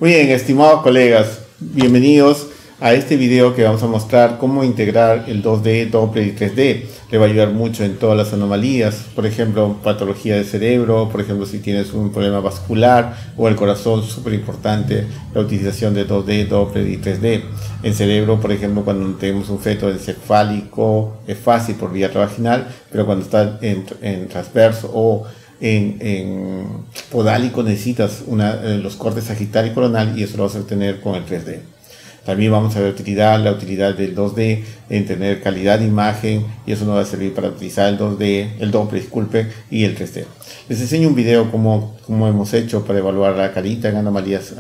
Muy bien, estimados colegas, bienvenidos a este video que vamos a mostrar cómo integrar el 2D, Doppler y 3D. Le va a ayudar mucho en todas las anomalías, por ejemplo, patología del cerebro, por ejemplo, si tienes un problema vascular o el corazón, súper importante la utilización de 2D, Doppler y 3D. En cerebro, por ejemplo, cuando tenemos un feto encefálico, es fácil por vía vaginal, pero cuando está en transverso o en podálico necesitas los cortes sagital y coronal, y eso lo vas a obtener con el 3D. También vamos a ver la utilidad del 2D en tener calidad de imagen, y eso nos va a servir para utilizar el 2D, el Doppler, disculpe, y el 3D. Les enseño un video como hemos hecho para evaluar la carita en anomalías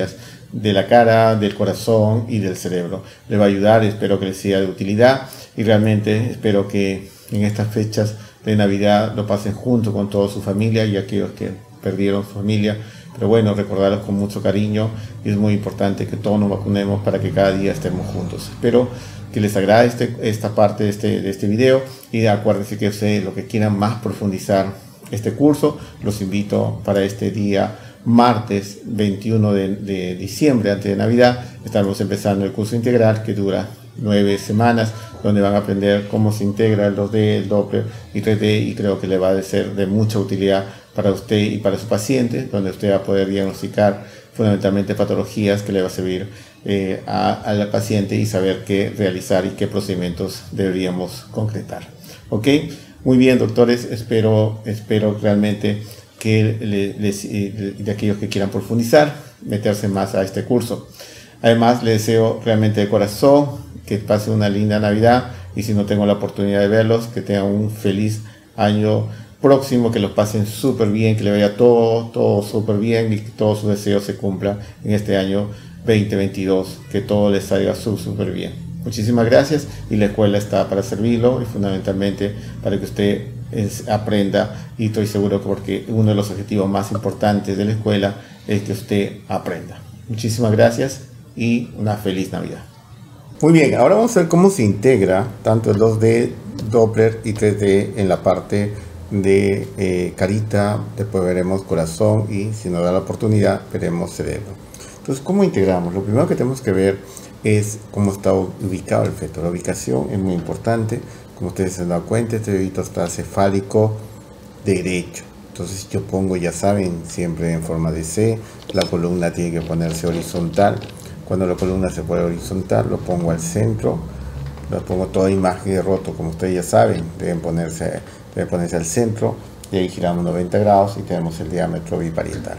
de la cara, del corazón y del cerebro. Les va a ayudar, espero que les sea de utilidad, y realmente espero que en estas fechas de Navidad lo pasen junto con toda su familia y aquellos que perdieron su familia. Pero bueno, recordarlos con mucho cariño, y es muy importante que todos nos vacunemos para que cada día estemos juntos. Espero que les agrade esta parte de este video, y acuérdense que ustedes lo que quieran más profundizar este curso, los invito para este día martes 21 de diciembre, antes de Navidad. Estamos empezando el curso integral que dura 9 semanas, donde van a aprender cómo se integra el 2D, el Doppler y 3D, y creo que le va a ser de mucha utilidad para usted y para su paciente, donde usted va a poder diagnosticar fundamentalmente patologías que le va a servir al paciente, y saber qué realizar y qué procedimientos deberíamos concretar. ¿Ok? Muy bien, doctores, espero realmente que de aquellos que quieran profundizar, meterse más a este curso. Además, les deseo realmente de corazón que pase una linda Navidad, y si no tengo la oportunidad de verlos, que tengan un feliz año próximo, que los pasen súper bien, que le vaya todo súper bien, y que todos sus deseos se cumplan en este año 2022, que todo les salga súper bien. Muchísimas gracias, y la escuela está para servirlo, y fundamentalmente para que usted aprenda, y estoy seguro que porque uno de los objetivos más importantes de la escuela es que usted aprenda. Muchísimas gracias y una feliz Navidad. Muy bien, ahora vamos a ver cómo se integra tanto el 2D, Doppler y 3D en la parte de carita. Después veremos corazón, y si nos da la oportunidad veremos cerebro. Entonces, ¿cómo integramos? Lo primero que tenemos que ver es cómo está ubicado el feto. La ubicación es muy importante. Como ustedes se han dado cuenta, este bebito está cefálico derecho. Entonces yo pongo, ya saben, siempre en forma de C. La columna tiene que ponerse horizontal. Cuando la columna se pone horizontal, lo pongo al centro. Lo pongo toda imagen de roto, como ustedes ya saben, deben ponerse al centro, y ahí giramos 90 grados y tenemos el diámetro biparietal.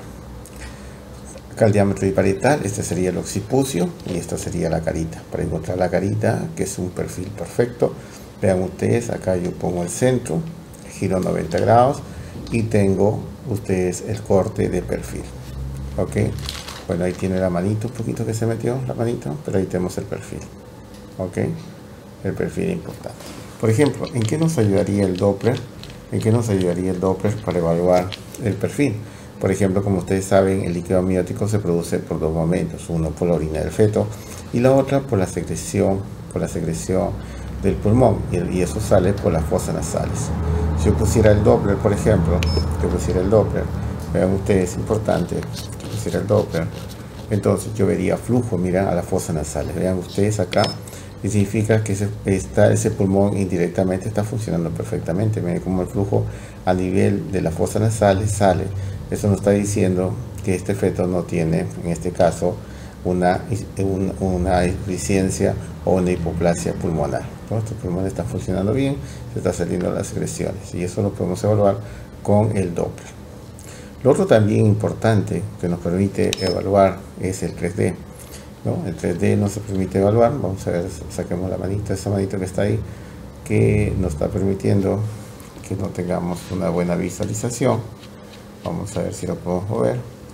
Acá el diámetro biparietal, este sería el occipucio, y esta sería la carita. Para encontrar la carita, que es un perfil perfecto, vean ustedes, acá yo pongo el centro, giro 90 grados y tengo ustedes el corte de perfil. Ok, bueno, ahí tiene la manito, un poquito que se metió la manito, pero ahí tenemos el perfil. Ok, el perfil es importante. Por ejemplo, ¿en qué nos ayudaría el Doppler? ¿En qué nos ayudaría el Doppler para evaluar el perfil? Por ejemplo, como ustedes saben, el líquido amniótico se produce por dos momentos: uno por la orina del feto, y la otra por la secreción del pulmón, y eso sale por las fosas nasales. Si yo pusiera el Doppler, por ejemplo, vean ustedes, importante, que pusiera el Doppler, entonces yo vería flujo, mira, a las fosas nasales. Vean ustedes acá, y significa que ese pulmón indirectamente está funcionando perfectamente. Miren cómo el flujo a nivel de las fosas nasales sale. Eso nos está diciendo que este feto no tiene, en este caso, una insuficiencia o una hipoplasia pulmonar. Nuestros pulmones están funcionando bien, se está saliendo las secreciones, y eso lo podemos evaluar con el Doppler. Lo otro también importante que nos permite evaluar es el 3D. ¿No? El 3D no se permite evaluar. Vamos a ver, saquemos la manita, esa manita que está ahí, que nos está permitiendo que no tengamos una buena visualización. Vamos a ver si lo podemos mover,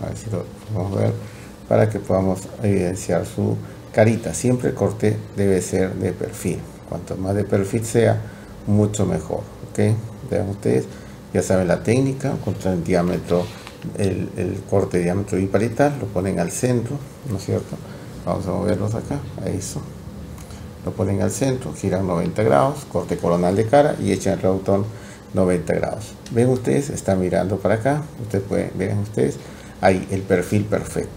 para que podamos evidenciar su carita. Siempre el corte debe ser de perfil. Cuanto más de perfil sea, mucho mejor. ¿Ok? Vean ustedes, ya saben la técnica. Contra el diámetro, el corte de diámetro biparietal, lo ponen al centro, ¿no es cierto? Vamos a moverlos acá, a eso. Lo ponen al centro, giran 90 grados, corte coronal de cara, y echan el reductor 90 grados. Ven ustedes, está mirando para acá. Vean ustedes, ahí el perfil perfecto.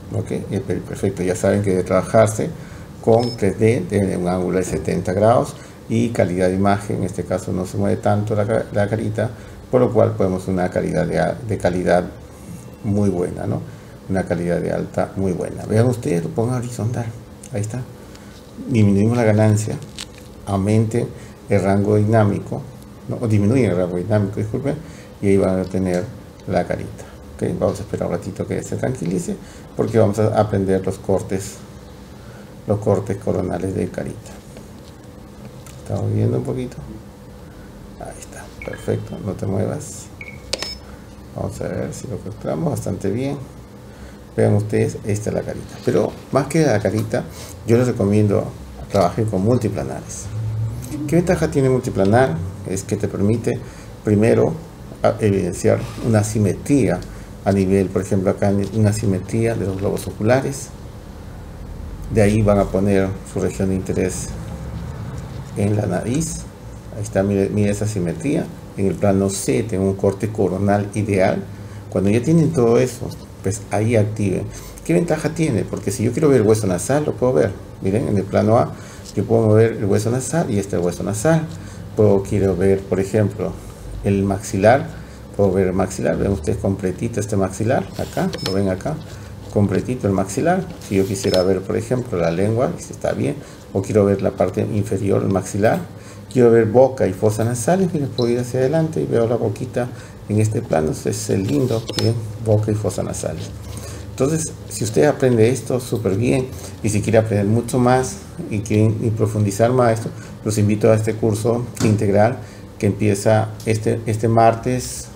Ok, perfecto. Ya saben que debe trabajarse con 3D de un ángulo de 70 grados y calidad de imagen. En este caso no se mueve tanto la carita, por lo cual podemos una calidad de calidad muy buena, ¿no? Una calidad de alta muy buena. Vean ustedes, lo pongan horizontal. Ahí está. Disminuimos la ganancia, aumente el rango dinámico, ¿no? O disminuyen el rango dinámico, disculpen, y ahí van a tener la carita. Okay, vamos a esperar un ratito que se tranquilice porque vamos a aprender los cortes coronales de carita. Estamos viendo un poquito. Ahí está, perfecto, no te muevas. Vamos a ver si lo capturamos bastante bien. Vean ustedes, esta es la carita. Pero más que la carita, yo les recomiendo trabajar con multiplanares. ¿Qué ventaja tiene multiplanar? Es que te permite primero evidenciar una simetría a nivel, por ejemplo, acá una simetría de los globos oculares. De ahí van a poner su región de interés en la nariz. Ahí está, mire esa simetría. En el plano C tengo un corte coronal ideal. Cuando ya tienen todo eso, pues ahí activen. ¿Qué ventaja tiene? Porque si yo quiero ver el hueso nasal, lo puedo ver. Miren, en el plano A yo puedo mover el hueso nasal y este es el hueso nasal. Quiero ver, por ejemplo, el maxilar. Puedo ver el maxilar. Ven ustedes completito este maxilar. Acá, lo ven acá. Completito el maxilar. Si yo quisiera ver, por ejemplo, la lengua, si está bien. O quiero ver la parte inferior del maxilar. Quiero ver boca y fosas nasales. Y les puedo ir hacia adelante y veo la boquita en este plano. Es el lindo, bien, boca y fosas nasales. Entonces, si usted aprende esto súper bien y si quiere aprender mucho más y quieren profundizar más esto, los invito a este curso integral que empieza este martes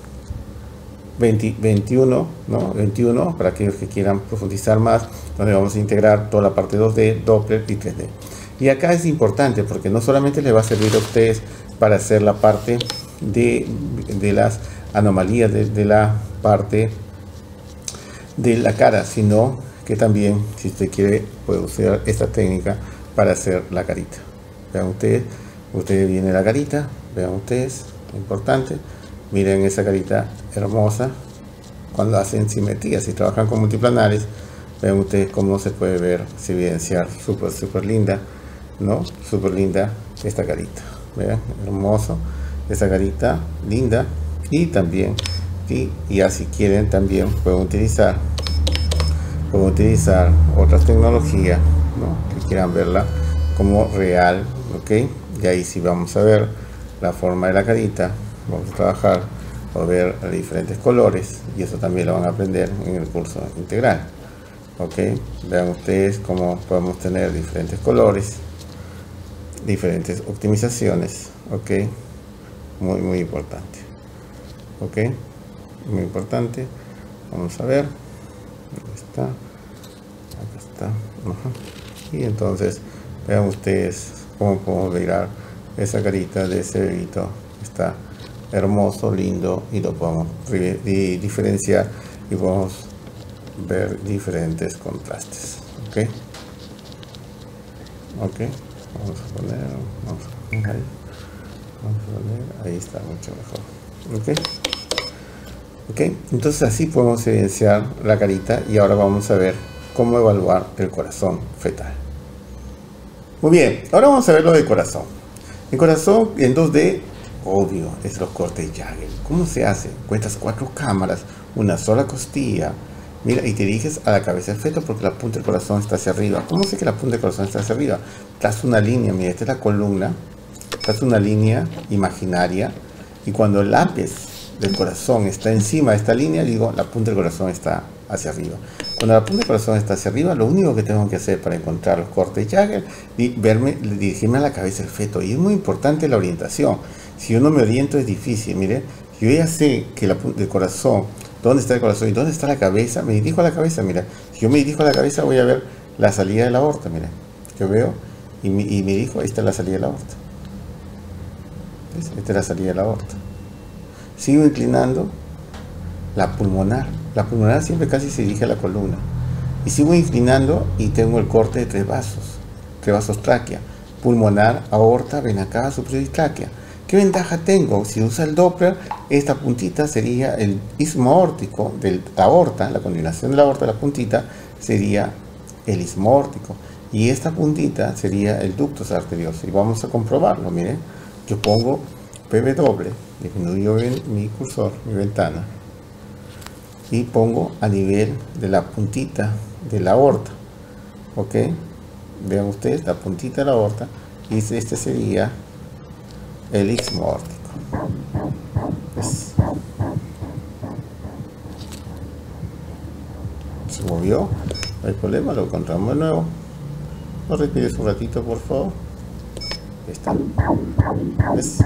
21, ¿no? 21, para aquellos que quieran profundizar más, donde vamos a integrar toda la parte 2D, Doppler y 3D. Y acá es importante porque no solamente les va a servir a ustedes para hacer la parte de las anomalías de la parte de la cara, sino que también, si usted quiere, puede usar esta técnica para hacer la carita. Vean ustedes viene la carita, vean ustedes, importante, miren esa carita hermosa cuando hacen simetría. Si trabajan con multiplanares, vean ustedes cómo se puede ver, se evidenciar súper linda, ¿no? Súper linda esta carita, vean, hermoso, esa carita linda. Y también y así quieren también pueden utilizar otras tecnologías, ¿no? Que quieran verla como real, ok. Y ahí sí vamos a ver la forma de la carita, vamos a trabajar o ver diferentes colores y eso también lo van a aprender en el curso integral, ok. Vean ustedes cómo podemos tener diferentes colores, diferentes optimizaciones, ok. Muy importante, ok, muy importante. Vamos a ver, acá está, y entonces vean ustedes cómo podemos mirar esa carita de ese bebito. Está hermoso, lindo, y lo podemos diferenciar y podemos ver diferentes contrastes, ok. Vamos a poner ahí está mucho mejor, ok. Entonces así podemos evidenciar la carita y ahora vamos a ver cómo evaluar el corazón fetal. Muy bien, ahora vamos a ver lo del corazón. El corazón en 2D, obvio, es los cortes Jagger. ¿Cómo se hace? Cuentas 4 cámaras, una sola costilla, mira, y te diriges a la cabeza del feto porque la punta del corazón está hacia arriba. ¿Cómo sé que la punta del corazón está hacia arriba? Tras una línea, mira, esta es la columna, tras una línea imaginaria, y cuando el ápice del corazón está encima de esta línea, digo, la punta del corazón está hacia arriba. Cuando la punta del corazón está hacia arriba, lo único que tengo que hacer para encontrar los cortes Jagger es dirigirme a la cabeza del feto. Y es muy importante la orientación. Si yo no me oriento es difícil. Mire, yo ya sé que la punta del corazón, dónde está el corazón y dónde está la cabeza, me dirijo a la cabeza. Mira, si yo me dirijo a la cabeza voy a ver la salida de la aorta. Mira, yo veo y me dirijo, ahí está la salida de la aorta. ¿Ves? Esta es la salida de la aorta. Sigo inclinando la pulmonar. La pulmonar siempre casi se dirige a la columna. Y sigo inclinando y tengo el corte de 3 vasos tráquea. Pulmonar, aorta, vena cava superior y tráquea. ¿Qué ventaja tengo? Si usa el Doppler, esta puntita sería el istmo aórtico de la aorta, la continuación de la aorta, la puntita sería el istmo aórtico. Y esta puntita sería el ductus arterioso. Y vamos a comprobarlo. Miren, yo pongo PW, disminuyo mi cursor, mi ventana, y pongo a nivel de la puntita de la aorta. Ok, vean ustedes la puntita de la aorta, y este sería el istmo aórtico. ¿Ves? Se movió, no hay problema, lo encontramos de nuevo. No respires un ratito, por favor. Ahí está. ¿Ves?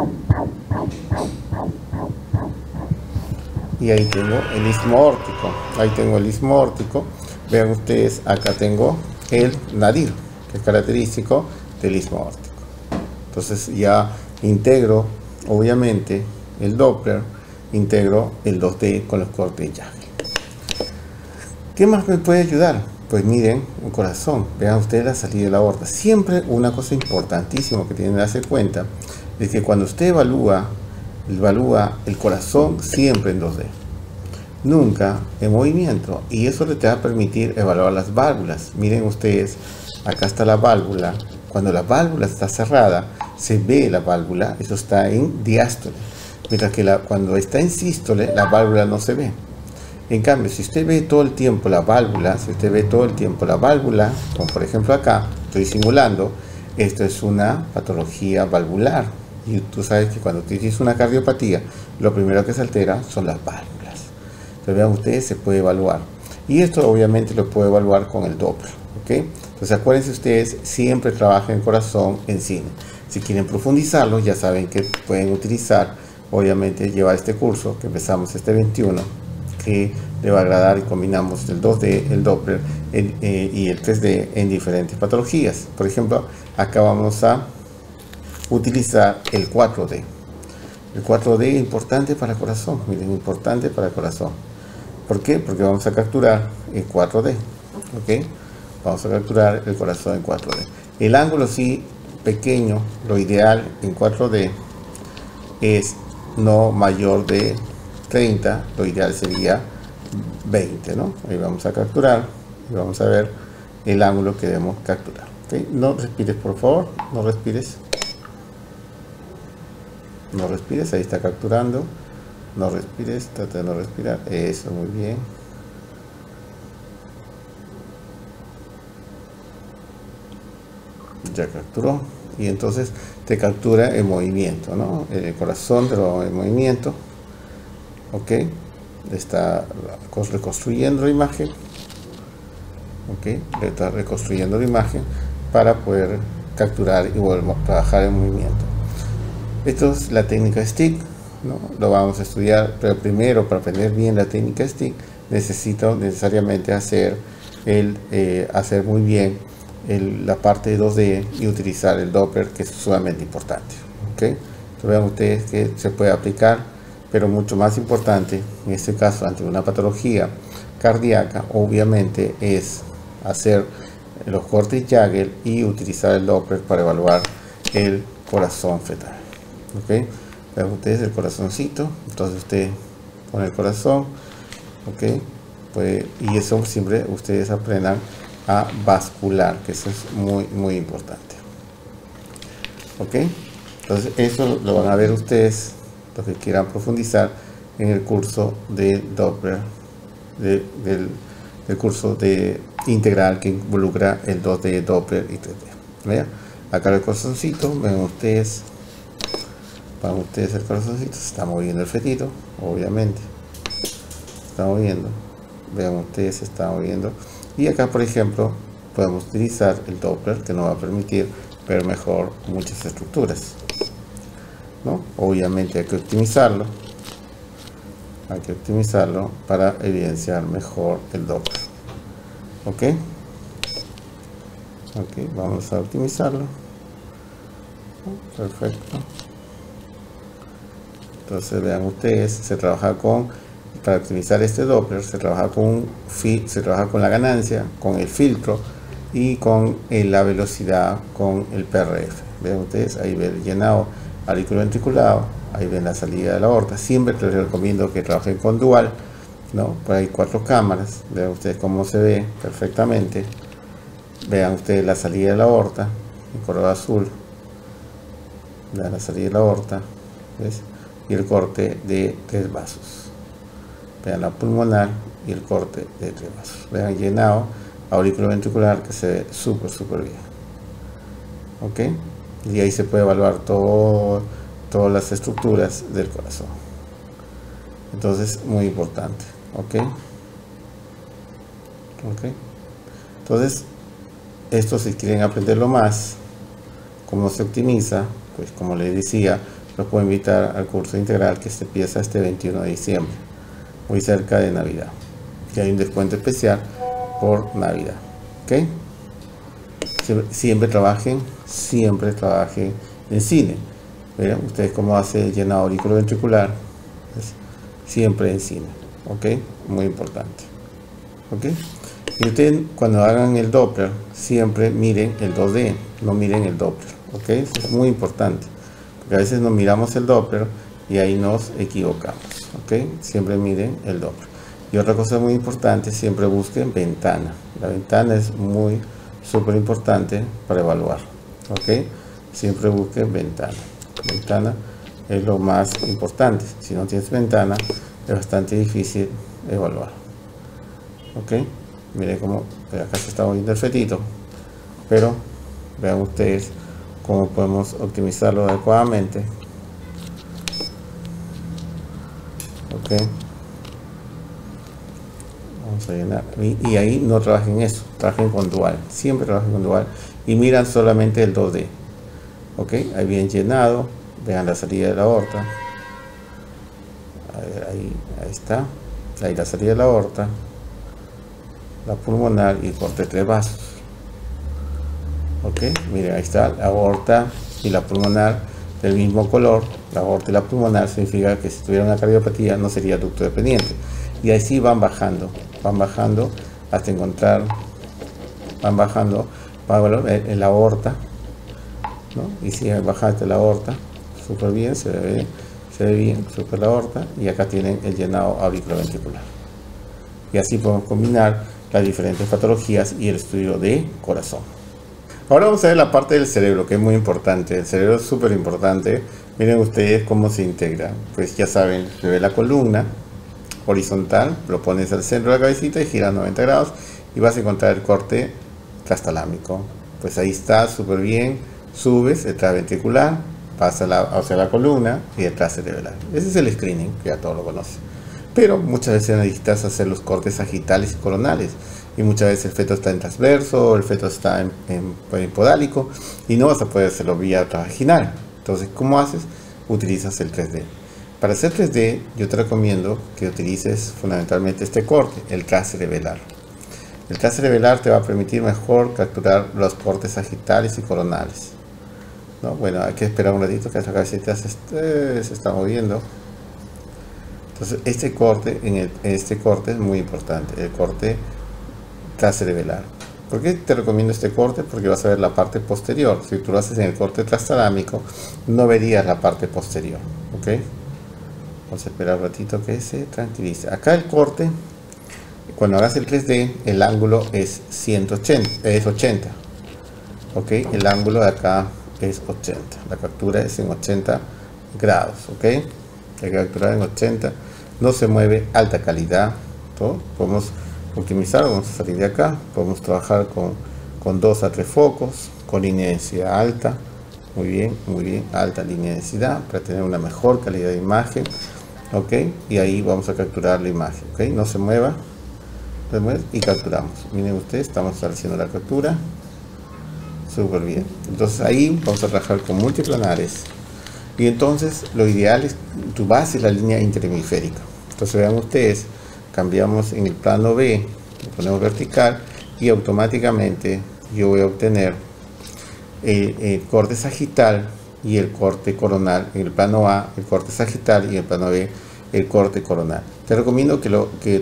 Y ahí tengo el istmo aórtico. Ahí tengo el istmo aórtico. Vean ustedes, acá tengo el nadir, que es característico del istmo aórtico. Entonces ya integro, obviamente, el Doppler, integro el 2D con los cortes Jagel. ¿Qué más me puede ayudar? Pues miren, un corazón. Vean ustedes la salida de la aorta. Siempre una cosa importantísima que tienen que darse cuenta es que cuando usted evalúa el corazón siempre en 2D, nunca en movimiento, y eso le te va a permitir evaluar las válvulas. Miren ustedes, acá está la válvula. Cuando la válvula está cerrada, se ve la válvula, eso está en diástole, mientras que cuando está en sístole, la válvula no se ve. En cambio, si usted ve todo el tiempo la válvula, como por ejemplo acá, estoy simulando, esto es una patología valvular. Y tú sabes que cuando tienes una cardiopatía, lo primero que se altera son las válvulas. Entonces vean ustedes, se puede evaluar. Y esto obviamente lo puedo evaluar con el Doppler. ¿Ok? Entonces acuérdense ustedes, siempre trabajen el corazón en cine. Si quieren profundizarlo, ya saben que pueden utilizar, obviamente, llevar este curso que empezamos este 21, que le va a agradar, y combinamos el 2D, el Doppler y el 3D en diferentes patologías. Por ejemplo, acá vamos a utilizar el 4D. El 4D es importante para el corazón, miren, importante para el corazón. ¿Por qué? Porque vamos a capturar el 4D. ¿Ok? Vamos a capturar el corazón en 4D. El ángulo sí pequeño, lo ideal en 4D es no mayor de 30, lo ideal sería 20, ¿no? Ahí vamos a capturar y vamos a ver el ángulo que debemos capturar. ¿Okay? No respires, por favor, no respires. No respires, ahí está capturando. No respires, trata de no respirar. Eso, muy bien. Ya capturó. Y entonces te captura el movimiento, ¿no? El corazón del movimiento. Ok, está reconstruyendo la imagen. Ok, le está reconstruyendo la imagen para poder capturar y volver a trabajar el movimiento. Esto es la técnica stick, ¿no? Lo vamos a estudiar, pero primero, para aprender bien la técnica stick, necesito necesariamente hacer muy bien la parte de 2D y utilizar el Doppler, que es sumamente importante. ¿Ok? Entonces vean ustedes que se puede aplicar, pero mucho más importante en este caso ante una patología cardíaca, obviamente, es hacer los cortes Jagel y utilizar el Doppler para evaluar el corazón fetal. ¿Ok? Vean ustedes el corazoncito, entonces usted pone el corazón. ¿Ok? Y eso siempre ustedes aprendan a bascular, que eso es muy importante. ¿Ok? Entonces eso lo van a ver ustedes, los que quieran profundizar, en el curso de Doppler, del curso de integral que involucra el 2D, Doppler y 3D. ¿Vean? Acá el corazoncito, ven ustedes, el corazoncito, se está moviendo el fetito, obviamente, se está moviendo, vean ustedes, se está moviendo. Y acá, por ejemplo, podemos utilizar el Doppler, que nos va a permitir ver mejor muchas estructuras, ¿no? Obviamente hay que optimizarlo para evidenciar mejor el Doppler. ¿Ok? Ok, vamos a optimizarlo. Perfecto. Entonces vean ustedes, se trabaja para optimizar este Doppler, se trabaja con la ganancia, con el filtro y con la velocidad, con el PRF. Vean ustedes, ahí ven el llenado auriculoventriculado, ahí ven la salida de la aorta. Siempre les recomiendo que trabajen con dual, ¿no? Pues hay 4 cámaras, vean ustedes cómo se ve perfectamente. Vean ustedes la salida de la aorta, el color azul, la salida de la aorta, ¿ves? Y el corte de 3 vasos. Vean la pulmonar y el corte de 3 vasos. Vean el llenado auriculoventricular que se ve súper bien. ¿Ok? Y ahí se puede evaluar todas las estructuras del corazón. Entonces, muy importante. ¿Ok? ¿Ok? Entonces, esto, si quieren aprenderlo más, cómo se optimiza, pues como les decía, los puedo invitar al curso integral que se empieza este 21 de diciembre, muy cerca de Navidad. Y hay un descuento especial por Navidad. ¿Ok? Siempre trabajen en cine. Vean ustedes cómo hace el llenado auriculoventricular. Siempre en cine. ¿Ok? Muy importante. ¿Ok? Y ustedes, cuando hagan el Doppler, siempre miren el 2D, no miren el Doppler. ¿Ok? Eso es muy importante, porque a veces nos miramos el Doppler y ahí nos equivocamos. ¿Ok? Siempre miren el Doppler. Y otra cosa muy importante, siempre busquen ventana. La ventana es súper importante para evaluar. ¿Ok? Siempre busquen ventana. Ventana es lo más importante. Si no tienes ventana, es bastante difícil evaluar. ¿Ok? Miren cómo acá se está moviendo el fetito, pero vean ustedes cómo podemos optimizarlo adecuadamente. Ok, vamos a llenar, y ahí no trabajen eso, trabajen con dual, siempre trabajen con dual y miran solamente el 2D. Ok, ahí bien llenado, vean la salida de la aorta. A ver, ahí está, ahí la salida de la aorta, la pulmonar y el corte de 3 vasos. Ok, miren, ahí está la aorta y la pulmonar del mismo color. La aorta y la pulmonar significa que si tuviera una cardiopatía no sería ducto dependiente. Y así van bajando hasta encontrar, van bajando en la aorta, ¿no? Y si bajaste la aorta, súper bien, se ve bien, súper la aorta, y acá tienen el llenado auriculoventricular. Y así podemos combinar las diferentes patologías y el estudio de corazón. Ahora vamos a ver la parte del cerebro, que es muy importante. El cerebro es súper importante. Miren ustedes cómo se integra. Pues ya saben, se ve la columna horizontal, lo pones al centro de la cabecita y giras 90 grados y vas a encontrar el corte trastalámico. Pues ahí está, súper bien. Subes el transventricular, pasa hacia la columna y el transcerebral. Ese es el screening, que ya todos lo conocen. Pero muchas veces necesitas hacer los cortes sagitales y coronales. Y muchas veces el feto está en transverso, el feto está en podálico y no vas a poder hacerlo vía transvaginal. Entonces, ¿cómo haces? Utilizas el 3D. Para hacer 3D, yo te recomiendo que utilices fundamentalmente este corte, el transcerebelar. El transcerebelar te va a permitir mejor capturar los cortes sagitales y coronales, ¿no? Bueno, hay que esperar un ratito que la cabecita se está moviendo. Entonces, este corte es muy importante, el corte transcerebelar. ¿Por qué te recomiendo este corte? Porque vas a ver la parte posterior. Si tú lo haces en el corte trastalámico, no verías la parte posterior. ¿Ok? Vamos a esperar un ratito que se tranquilice. Acá el corte, cuando hagas el 3D, el ángulo es 80. ¿Ok? El ángulo de acá es 80. La captura es en 80 grados. ¿Ok? Hay que capturar en 80. No se mueve, alta calidad. ¿Todo? Podemos optimizar, vamos a salir de acá, podemos trabajar con 2 a 3 focos, con línea de densidad alta, muy bien, alta línea de densidad, para tener una mejor calidad de imagen. Ok, y ahí vamos a capturar la imagen. Ok, no se mueva, y capturamos. Miren ustedes, estamos haciendo la captura, súper bien. Entonces ahí vamos a trabajar con multiplanares, y entonces lo ideal es, tu base es la línea interhemisférica. Entonces vean ustedes, cambiamos en el plano B, lo ponemos vertical y automáticamente yo voy a obtener el corte sagital y el corte coronal. En el plano A el corte sagital y en el plano B el corte coronal. Te recomiendo que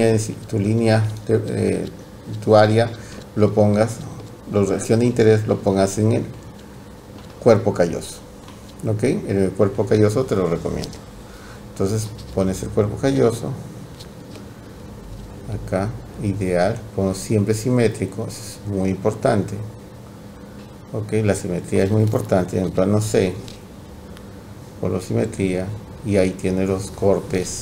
tu área lo pongas, la región de interés lo pongas en el cuerpo calloso. ¿Ok? En el cuerpo calloso te lo recomiendo. Entonces pones el cuerpo calloso. acá, ideal, pongo siempre simétrico, es muy importante. Ok, la simetría es muy importante. En el plano C, por la simetría, y ahí tiene los cortes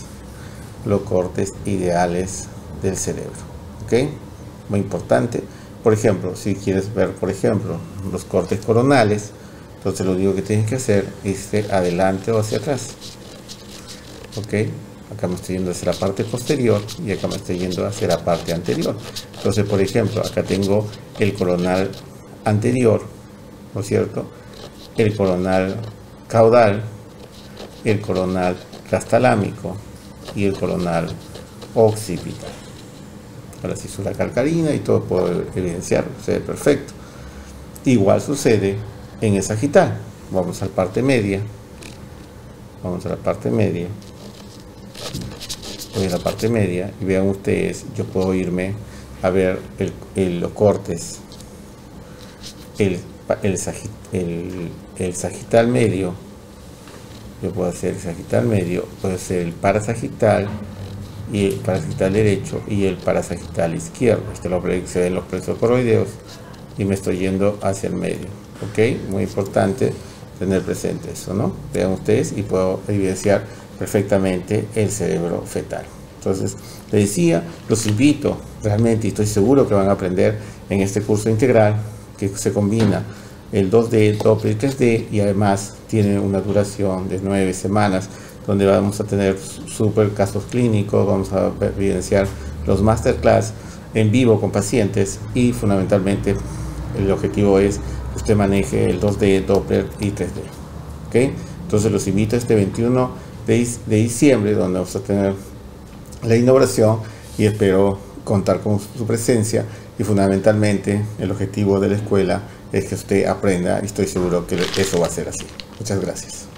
ideales del cerebro. Ok, muy importante. Por ejemplo, si quieres ver, por ejemplo, los cortes coronales, entonces lo único que tienes que hacer es adelante o hacia atrás. Ok, acá me estoy yendo hacia la parte posterior y acá me estoy yendo hacia la parte anterior. Entonces, por ejemplo, acá tengo el coronal anterior, ¿no es cierto? El coronal caudal, el coronal gastalámico y el coronal occipital. La cisura calcarina y todo puedo evidenciar, sucede perfecto. Igual sucede en el sagital. Vamos a la parte media. Vamos a la parte media. Voy a la parte media y vean ustedes, yo puedo irme a ver los cortes. El sagital medio. Yo puedo hacer el sagital medio, puedo hacer el parasagital y el parasagital derecho y el parasagital izquierdo. Esto lo se en los plexos coroideos y me estoy yendo hacia el medio. Ok, muy importante tener presente eso, ¿no? Vean ustedes y puedo evidenciar perfectamente el cerebro fetal. Entonces, les decía, los invito realmente, y estoy seguro que van a aprender en este curso integral que se combina el 2D, Doppler y 3D, y además tiene una duración de 9 semanas, donde vamos a tener super casos clínicos, vamos a evidenciar los masterclass en vivo con pacientes y fundamentalmente el objetivo es que usted maneje el 2D, Doppler y 3D. ¿Okay? Entonces los invito a este 21 de diciembre, donde vamos a tener la inauguración y espero contar con su presencia, y fundamentalmente el objetivo de la escuela es que usted aprenda y estoy seguro que eso va a ser así. Muchas gracias.